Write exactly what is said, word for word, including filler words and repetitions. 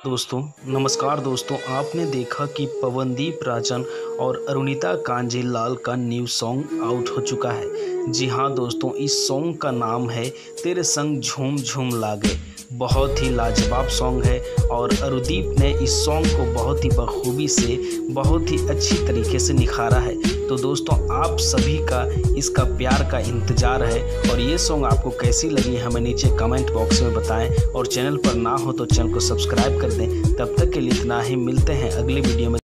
दोस्तों नमस्कार दोस्तों, आपने देखा कि पवनदीप राजन और अरुणिता कांजीलाल का न्यू सॉन्ग आउट हो चुका है। जी हाँ दोस्तों, इस सॉन्ग का नाम है तेरे संग झूम झूम लागे। बहुत ही लाजवाब सॉन्ग है और अरुदीप ने इस सॉन्ग को बहुत ही बखूबी से बहुत ही अच्छी तरीके से निखारा है। तो दोस्तों आप सभी का इसका प्यार का इंतज़ार है और ये सॉन्ग आपको कैसी लगी हमें नीचे कमेंट बॉक्स में बताएं और चैनल पर ना हो तो चैनल को सब्सक्राइब कर दें। तब तक के लिए इतना ही, मिलते हैं अगली वीडियो में।